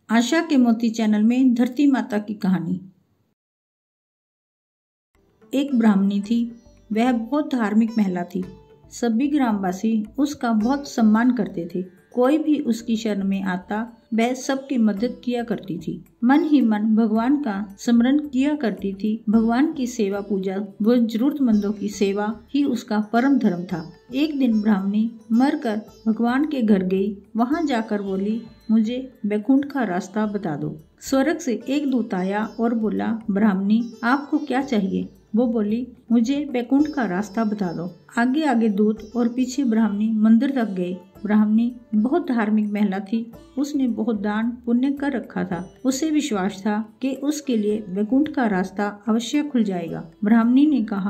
आशा के मोती चैनल में धरती माता की कहानी। एक ब्राह्मणी थी। वह बहुत धार्मिक महिला थी। सभी ग्रामवासी उसका बहुत सम्मान करते थे। कोई भी उसकी शरण में आता वह सबकी मदद किया करती थी। मन ही मन भगवान का स्मरण किया करती थी। भगवान की सेवा पूजा व जरूरतमंदों की सेवा ही उसका परम धर्म था। एक दिन ब्राह्मणी मरकर भगवान के घर गई। वहां जाकर बोली, मुझे बैकुंठ का रास्ता बता दो। स्वर्ग से एक दूत आया और बोला, ब्राह्मणी आपको क्या चाहिए? वो बोली, मुझे बैकुंठ का रास्ता बता दो। आगे आगे दूत और पीछे ब्राह्मणी मंदिर तक गए। ब्राह्मणी बहुत धार्मिक महिला थी। उसने बहुत दान पुण्य कर रखा था। उसे विश्वास था कि उसके लिए बैकुंठ का रास्ता अवश्य खुल जाएगा। ब्राह्मणी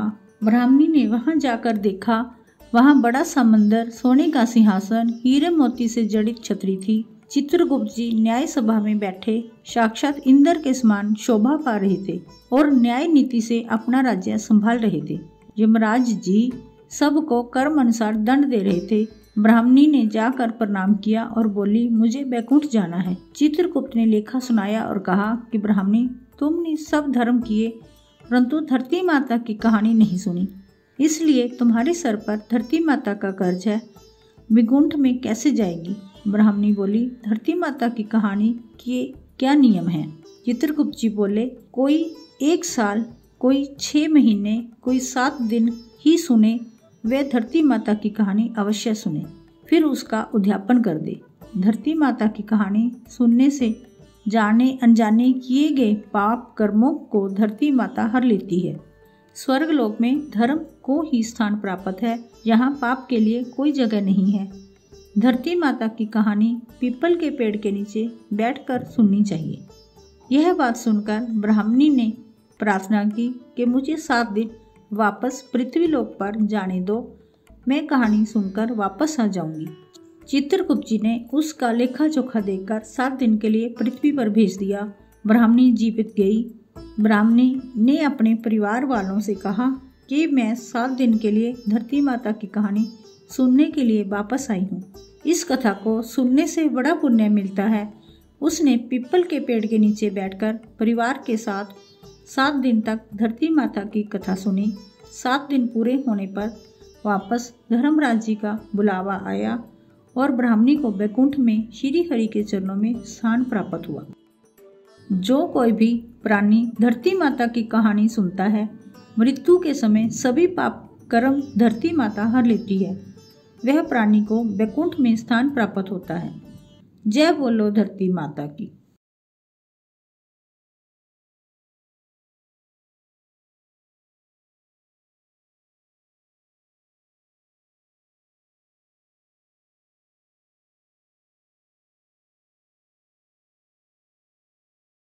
ने वहां जाकर देखा। वहां बड़ा सा मंदिर, सोने का सिंहासन, हीरे मोती से जड़ित छतरी थी। चित्रगुप्त जी न्याय सभा में बैठे साक्षात इंद्र के समान शोभा पा रहे थे और न्याय नीति से अपना राज्य संभाल रहे थे। यमराज जी सबको कर्म अनुसार दंड दे रहे थे। ब्राह्मणी ने जाकर प्रणाम किया और बोली, मुझे बैकुंठ जाना है। चित्रगुप्त ने लेखा सुनाया और कहा कि ब्राह्मणी, तुमने सब धर्म किए परंतु धरती माता की कहानी नहीं सुनी, इसलिए तुम्हारे सर पर धरती माता का कर्ज है। बैकुंठ में कैसे जाएगी? ब्राह्मणी बोली, धरती माता की कहानी के क्या नियम हैं? चित्रगुप्त जी बोले, कोई 1 साल, कोई 6 महीने, कोई 7 दिन ही सुने, वे धरती माता की कहानी अवश्य सुने, फिर उसका उद्यापन कर दे। धरती माता की कहानी सुनने से जाने अनजाने किए गए पाप कर्मों को धरती माता हर लेती है। स्वर्गलोक में धर्म को ही स्थान प्राप्त है, यहाँ पाप के लिए कोई जगह नहीं है। धरती माता की कहानी पीपल के पेड़ के नीचे बैठकर सुननी चाहिए। यह बात सुनकर ब्राह्मणी ने प्रार्थना की कि मुझे 7 दिन वापस पृथ्वी लोक पर जाने दो, मैं कहानी सुनकर वापस आ जाऊंगी। चित्रगुप्त जी ने उसका लेखा जोखा देखकर 7 दिन के लिए पृथ्वी पर भेज दिया। ब्राह्मणी जीवित गई। ब्राह्मणी ने अपने परिवार वालों से कहा कि मैं 7 दिन के लिए धरती माता की कहानी सुनने के लिए वापस आई हूँ। इस कथा को सुनने से बड़ा पुण्य मिलता है। उसने पीपल के पेड़ के नीचे बैठकर परिवार के साथ 7 दिन तक धरती माता की कथा सुनी। 7 दिन पूरे होने पर वापस धर्मराज जी का बुलावा आया और ब्राह्मणी को बैकुंठ में श्री हरि के चरणों में स्थान प्राप्त हुआ। जो कोई भी प्राणी धरती माता की कहानी सुनता है, मृत्यु के समय सभी पाप कर्म धरती माता हर लेती है। वह प्राणी को बैकुंठ में स्थान प्राप्त होता है। जय बोलो धरती माता की।